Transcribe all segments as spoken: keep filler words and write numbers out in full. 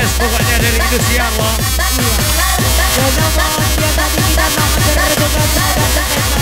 best pokoknya dari Indonesia loh. Dan namun yang tadi kita mengerjakan semoga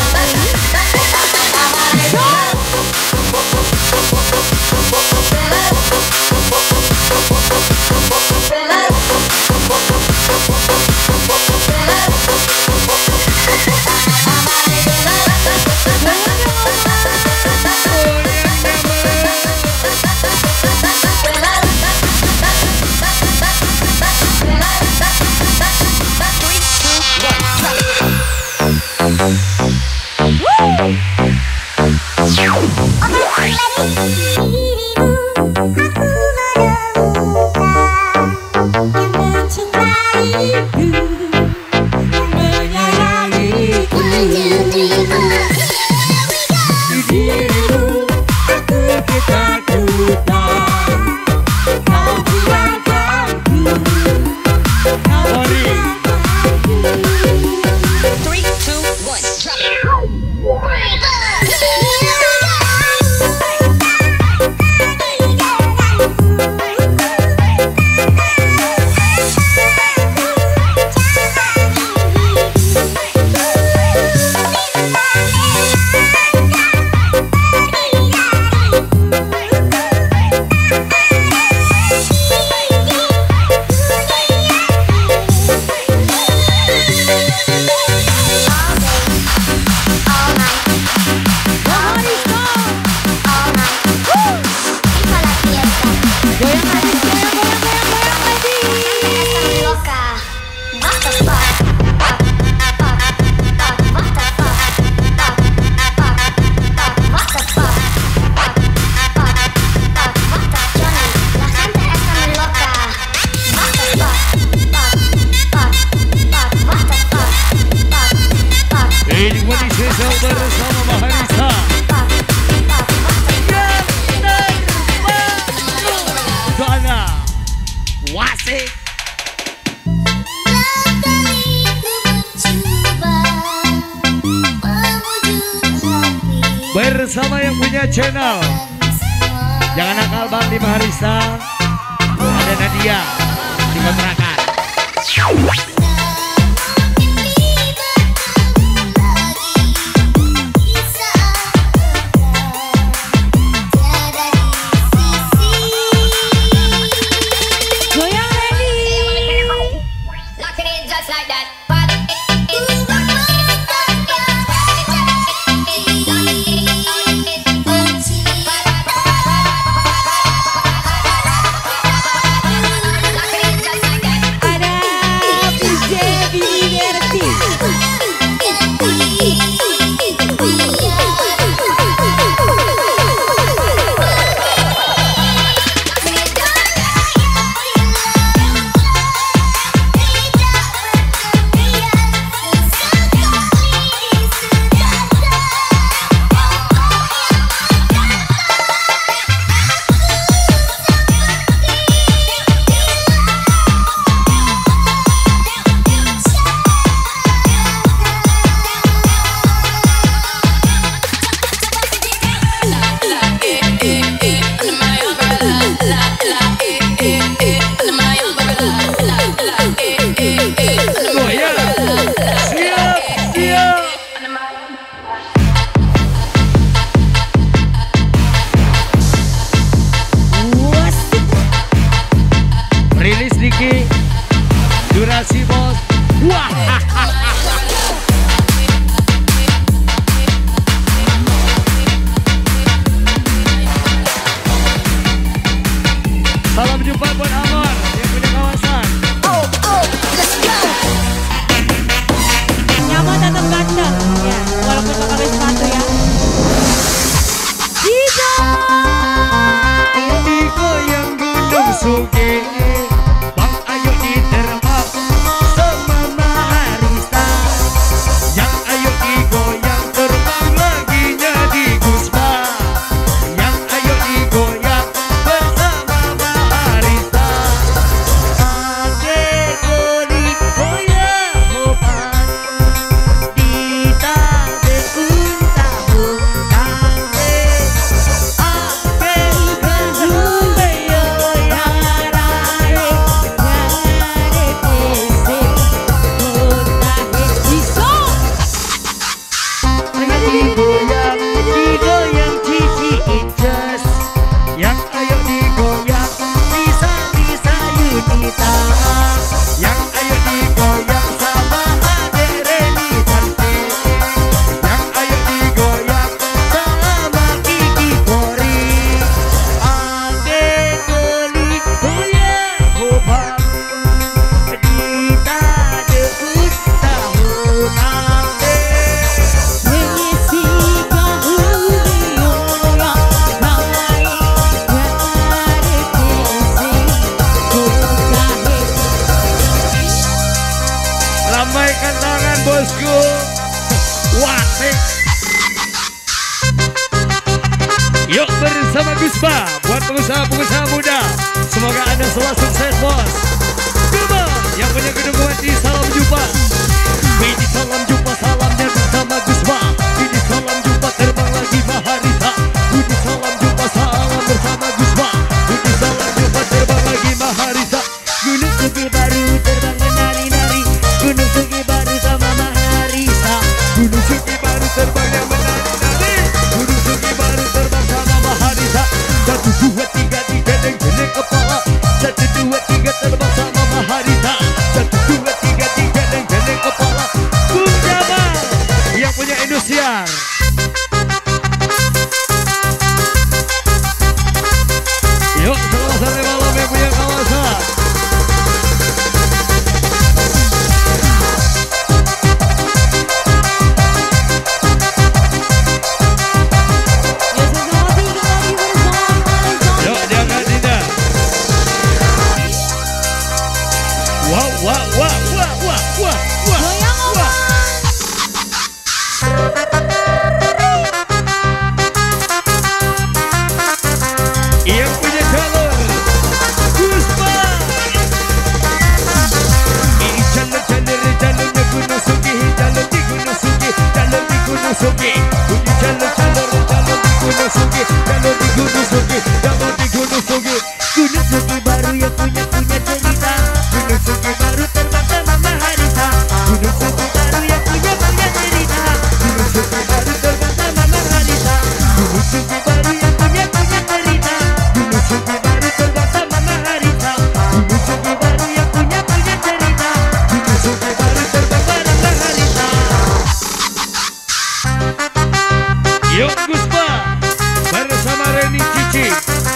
bersama yang punya channel. Jangan nakal Bang di Maharisa. Ada Nadia di kontrakan. Durasi bos. Wah. Salam jumpa buat Amor yang punya kawasan. Oh, oh, let's go. Nyaman tetap ganteng ya, walaupun pakai sepatu ya. Digo. Digo yang gunung suge. Bang ayo ditermak sama Maharisa. Yang ayo digoyang terbang lagi jadi Gusma. Yang ayo digoyang bersama Maharisa. bosku. Wasik. Yuk bersama Guspa buat pengusaha-pengusaha muda. Semoga Anda selalu sukses bos. Come on, yang punya gedung Wati salam jumpa. Ini salam jumpa salamnya bersama Guspa. Ini salam jumpa terbang lagi Maharita. Ini salam jumpa salam bersama Guspa. Ini salam jumpa terbang lagi Maharita. Gunung Sugi baru terbang menari-nari. Gunung Sugi baru sama Maharisa. Gunung Sugi baru terbang yang menari-nari. Gunung Sugi baru terbang sama Maharisa. Satu dua tiga tiga geleng-geleng kepala. Satu dua tiga terbang sama Maharisa. Satu dua tiga tiga geleng-geleng kepala. Bung Jamal yang punya Indosiar. Yuk selamat sore malam yang punya kawasan. Yuk jangan tidak. Wah wah wah wah wah wah wah. Goyang wah. Yang punya jalur Guspa. Ini jalur-jalur jalurnya Gunung Sugi. Jalur di Gunung Sugi. Jalur di Gunung Sugi. Ini jalur-jalur jalur di Gunung Sugi. Jalur di Gunung Sugi. Jalur di Gunung Sugi. Gunung Sugi baru yang punya punya cerita. Gunung Sugi baru terbang sama Maharisa. Gunung Sugi baru yang punya banyak cerita. Gunung Sugi baru terbang sama Maharisa. Gunung Sugi baru yang punya punya cerita. Gunung Sugi baru terbang sama Maharisa. Gunung Sugi baru yang punya punya cerita. Gunung Sugi baru terbang bareng Maharisa. Yuk Guspa bersama Reni Cici.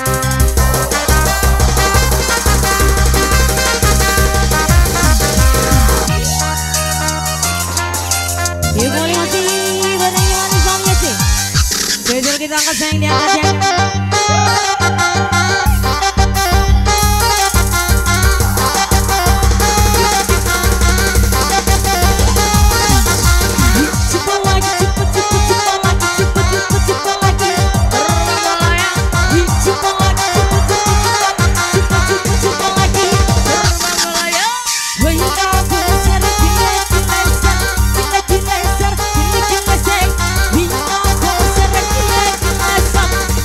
Yuk kali masih badannya manis suaminya sih. Spesial kita angkat sayang diangkat ya. Cepat lagi, cepat, cepat, cepat lagi, cepat, cepat, cepat lagi. Terbang melayang. Cepat lagi, cepat, cepat, cepat, cepat, cepat, cepat lagi. Terbang melayang. When you know who's gonna be there, dileser, dileser, dileser. We know who's gonna be there, dileser,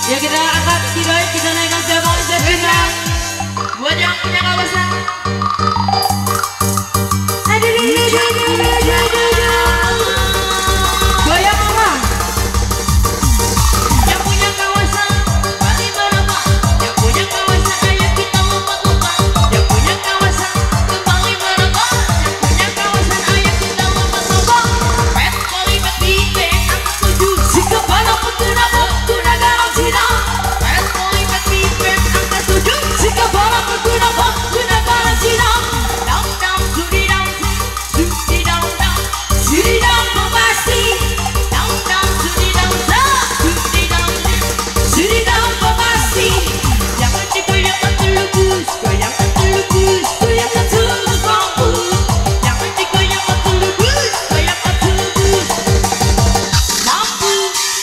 Ya kita angkat tirai, kita naikkan sebanyak sebentar. Buat yang punya kawasan. Aduh, aduh, aduh, aduh, aduh, aduh. Goyang mama. Yang punya kawasan, balik berapa? Yang punya kawasan, ayo kita lompat-lompat. Yang punya kawasan, kembali berapa? Yang punya kawasan, ayo kita lompat-lompat. Pet kali pet bite, angkat tujuh. Si kepala pengguna pengguna garam sidang. Pet kali pet bite, angkat tujuh. Si kepala pengguna pengguna garam sidang. Dam dam sudi dam sudi dam dam sudi dam pasti. Dam dam sudi dam sudi dam sudi dam pasti. Jangan digoyangkan terlebus, goyangkan terlebus, goyangkan terlebus mampu. Jangan digoyangkan terlebus, goyangkan terlebus mampu.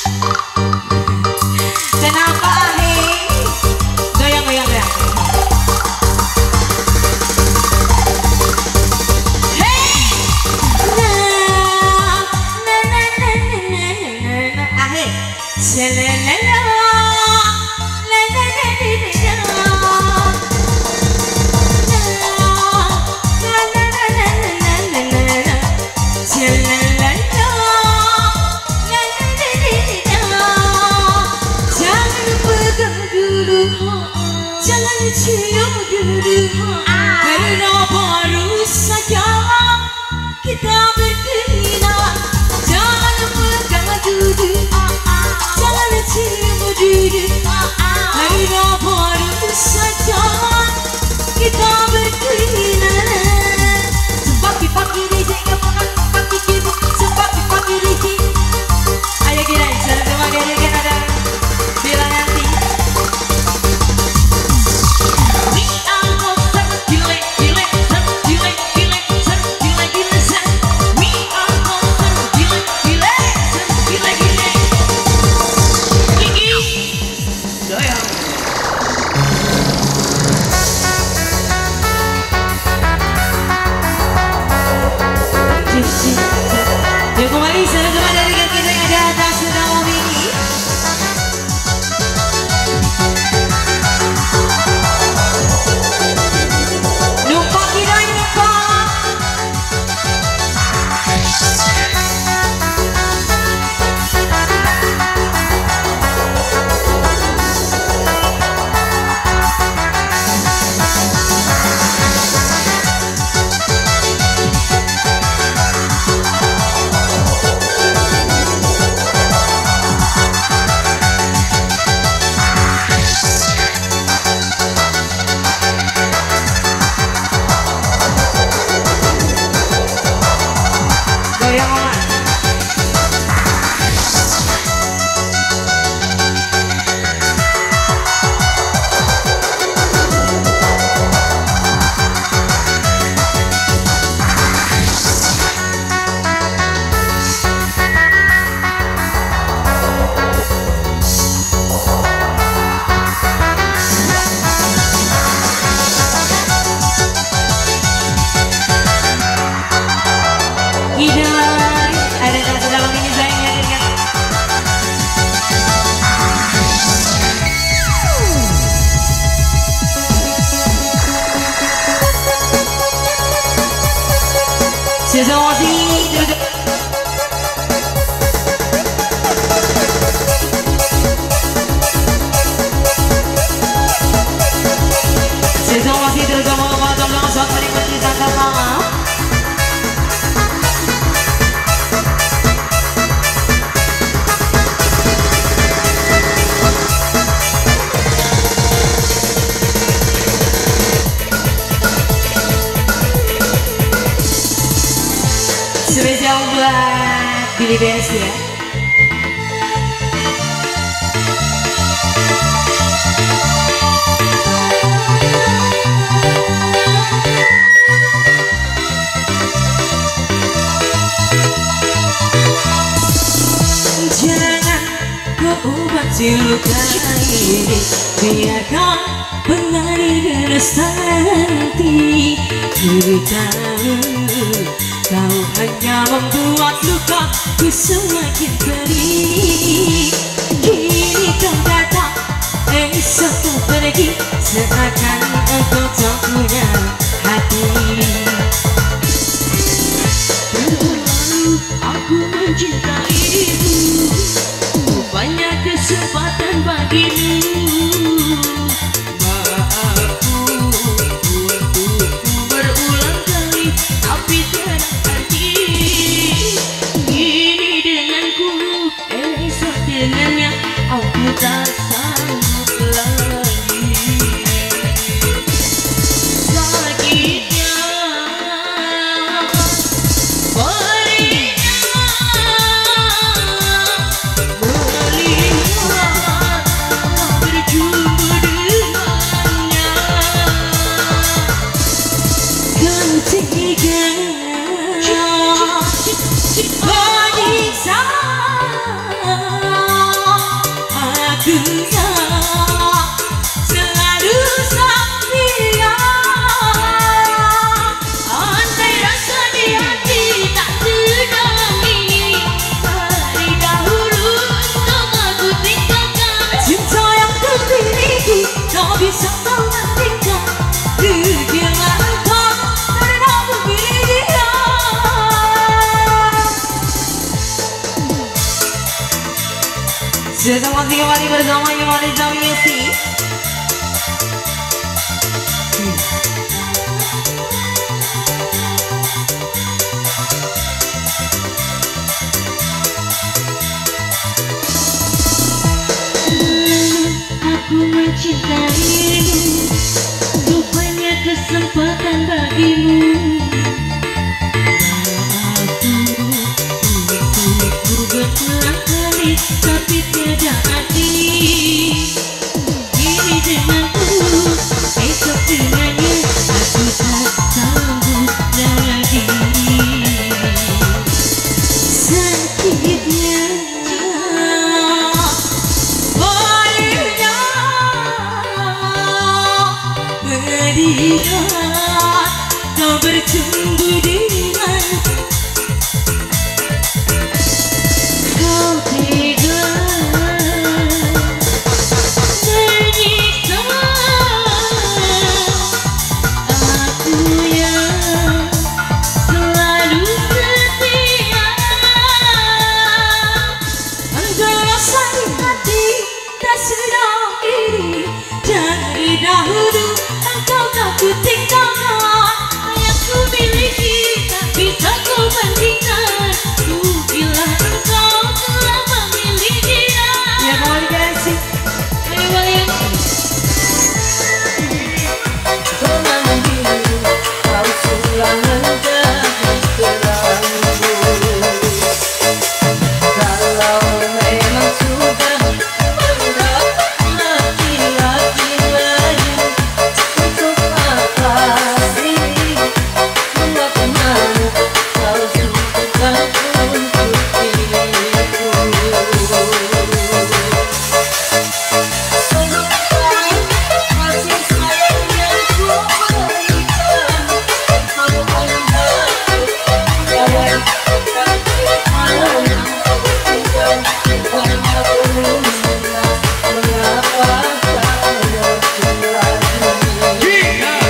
Kenapa hei? Goyang goyang goyang. Jangan cium dulu, karena baru saja kita berkenalan. Jangan pegang dulu, jangan cium dulu, karena baru saja kita berkenalan. Sepaki-paki rijik, kemakan paki kibuk, sepaki-paki rijik. Ayo kita jalan ke mana dia ada bila nanti. We are monster, gile, gile, ser, gile, gile, ser, gile, gile, ser. We are monster, gile, gile, ser, gile, gile. Gigi, goyang. Ya kembali salam kepada rekan kita yang ada atas dalam ini. Numpak kita numpak. Goyang mama. Hidari, ada yang dalam ini saya yakin. Situasi terjadi. Situasi terjadi memotong langsung menikmati tanggal malam. Spesial buat Billy Benz ya. Jangan kau obati luka ini, biarkan mengalir deras hati. Beritahu kau hanya membuat lukaku semakin pedih. Kini kau datang kesempatan bagimu. Maafku untukku berulang kali, tapi tiada arti. Ini denganku, esok dengannya, aku tak sanggup lagi. Sakitnya, perihnya, melihat berjumpa dengannya. Kan tega menyiksa aku yang selalu setia. Andai rasa di hati tak sedang ini, dari dahulu untuk aku tinggalkan. Cinta yang kumiliki tak bisa kau hentikan. Rugilah engkau karena memilih dia. Sudah masih kembali bersama Yolanda Music. Aku mencintaimu, rupanya kesempatan bagimu. Maafku untukku berulang kali, tapi tiada arti. Ini denganku, esok dengannya, aku tak sanggup lagi. Sakitnya, perihnya, melihat kau bercumbu dengan kau tega menyiksa aku yang selalu setia. Andai rasa di hati tak sedang ini, dari dahulu engkau tak ku tinggalkan. Yang ku miliki tak bisa kau bandingkan. Rugilah engkau telah memilih dia. Ya kembali kasih. Ayo balik. Kau sudah menjadi terangku. Kalau memang sudah mendapat laki-laki lain, untuk apa sih buat kemana kau suka untuk diriku. Masih sayang yang ku berikan, kau anggap kawan malam tinggal hanya berusaha. Mengapa kau datang lagi?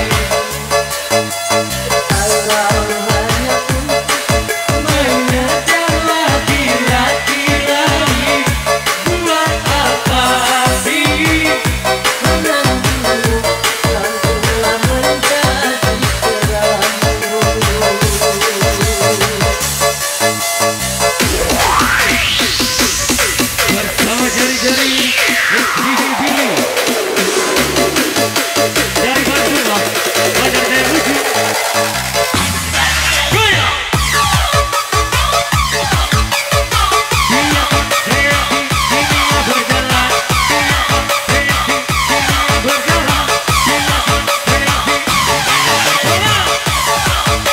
Kalau hanya untuk mengejar laki-laki lain, buat apa sih menantimu? Kau telah menjadi terangku. Bersama jari-jari Billy dari Bandung, Bandar Jaya Lucu. Goya! Silakan kreatif dunia berjalan. Silakan kreatif dunia berjalan. Silakan kreatif dunia berjalan.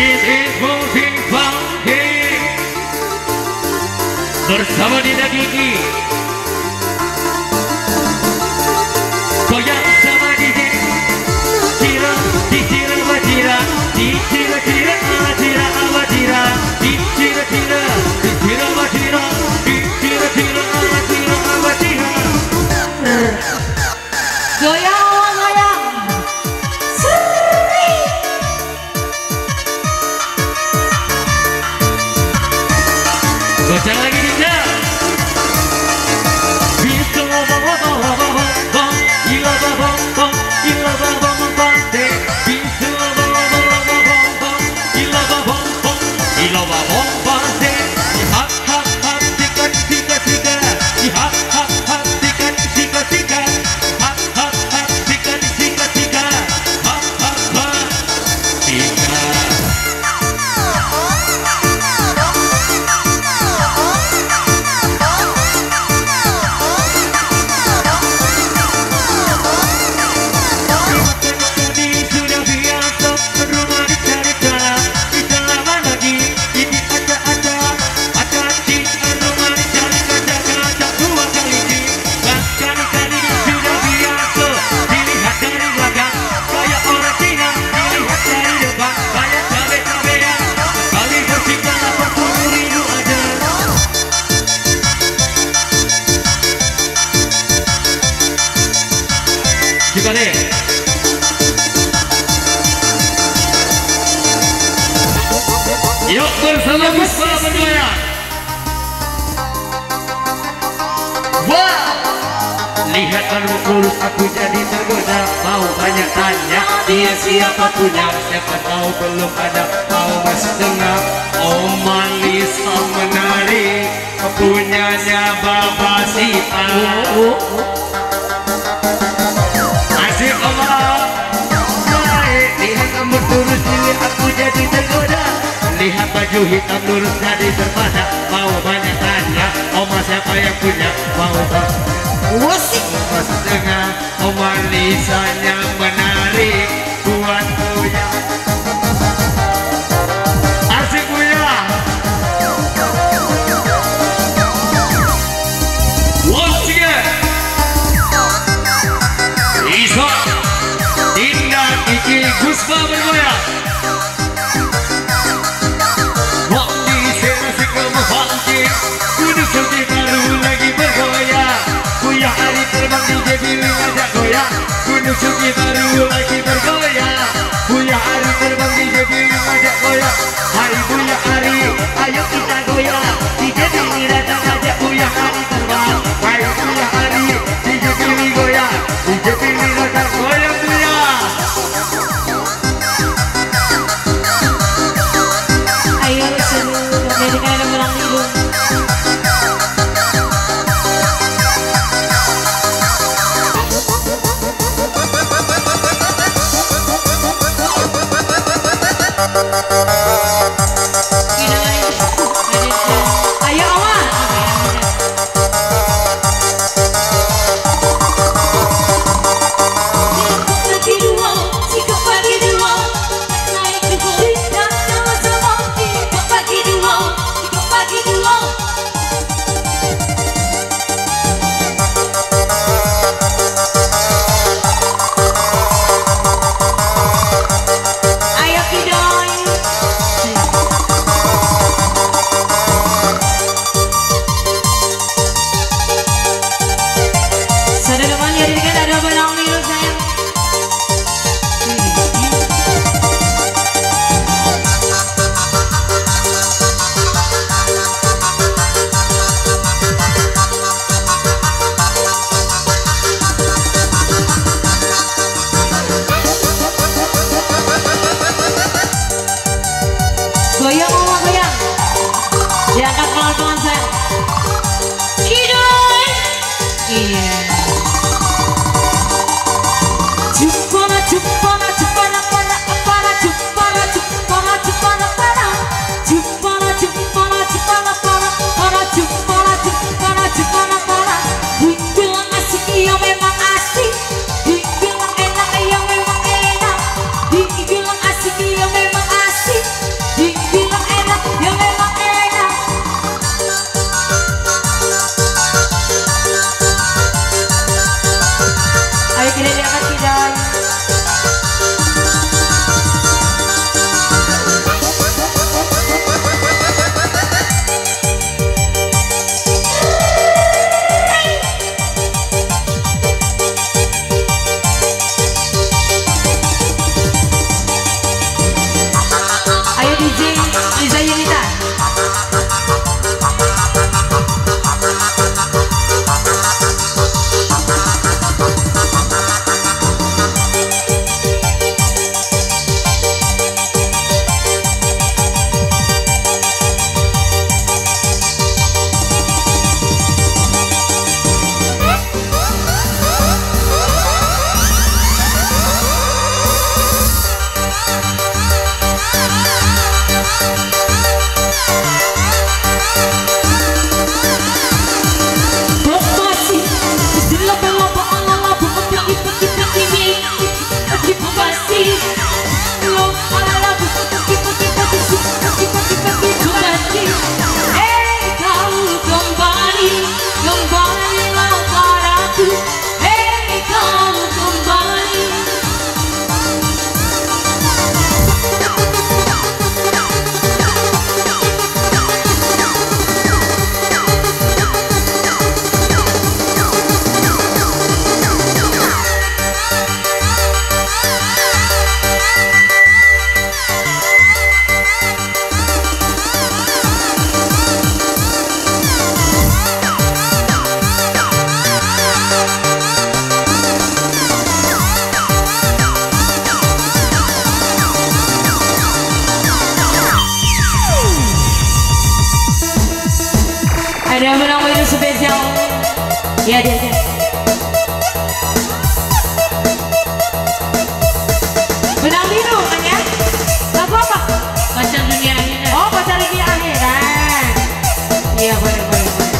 This is moving funky bersama Dinda Gigi. Goyang sama D J Cira, di Cira Wajira, di Cira Cira Wajira Wajira, di Cira Cira, di Cira Wajira, di Cira Cira Wajira Wajira. Goyang goyang seri. Goyang lagi Dinda. Bisa bom bom bom bom bom, ila bom bom, ila bom bom bom deh. Bisa bom bom bom bom, ila bom bom, ila bom bom deh. Hak hak hak tiga tiga tiga, hak hak hak tiga tiga tiga, hak hak hak tiga tiga tiga, hak hak hak tiga. Yuk bersama Puspa bergoyang. Wah, lihat baru lurus aku jadi tergoda. Mau banyak tanya dia siapa punya, siapa tahu belum ada. Mau masih dengar oh manis oh menarik, punyanya Bapak Sita. Asik Allah. Baik, lihat kamu terus dilihat aku jadi tergoda. Lihat baju hitam lurus jadi terpana. Mau banyak tanya oma siapa yang punya. Mau Musik pas dengar oma lisannya menarik buat punya. Asik punya. Once again Isa Dinda Gigi Puspa bergoyang. Kudu suci baru lagi bergoyang. Kuya hari terbang di D J Billy ngajak goyang. Kudu suci baru lagi bergoyang. Kuya hari terbang di D J Billy ngajak goyang. Hai Kuya hari, ayo kita goyang. D J Billy datang ngajak Kuya hari terbang. Hai Kuya hari, D J Billy goyang. D J Billy datang goyang Kuya. ayo seru dari kalian orang hidung. Ayo awan. Lagi dua, sikap pagi dua, naik ke bintang sama-sama. Sikap pagi dua, sikap pagi dua. Ayo kidoy. Saudara teman ya dirikan ada benang biru sayang. Goyang mama goyang. Diangkat pelan-pelan sayang. Kidoy. Iya. Jupana jupana jupana pana pana jupana jupana jupana pana jupana jupana jupana pana pana jupana jupana jupana pana. Dibilang asik iya memang asik, dibilang enak iya memang enak, dibilang asik iya memang asik. Liza Yunita. Ada yang menang baju spesial. Ya dia dia. Menang biru kan ya? Lagu apa? Pacar dunia akhirat. Oh pacar dunia akhirat. Iya boleh boleh.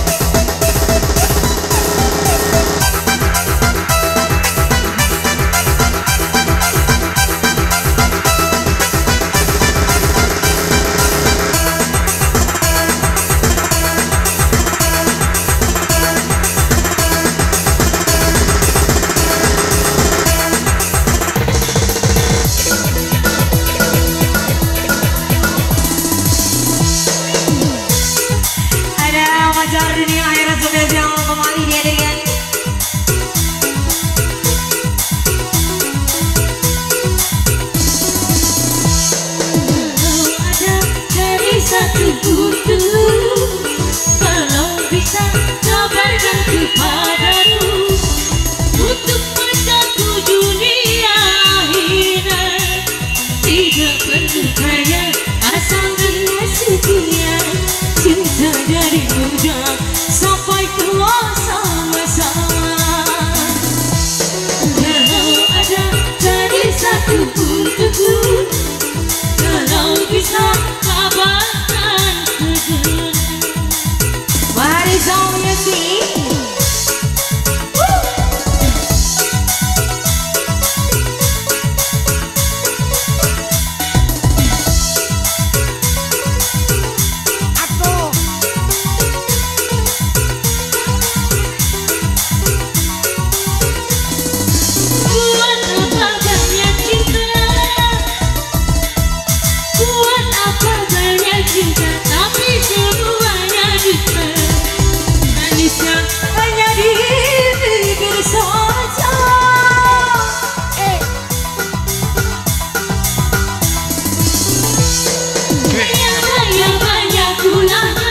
Pacar dunia akhirat spesial kembali dihadirkan. Kalau ada dari satu butuh, kalau bisa kabarkan kepadaku untuk pacarku dunia akhirat. Tidak perlu kaya asal dengan setia, cinta dari muda sampai tua sama-sama. Kalau ada jadi satu untukku, kalau bisa kabarkan segera. Mari semuanya sing. Hanya dipikir saja. Eh. Yang banyak banyak gula.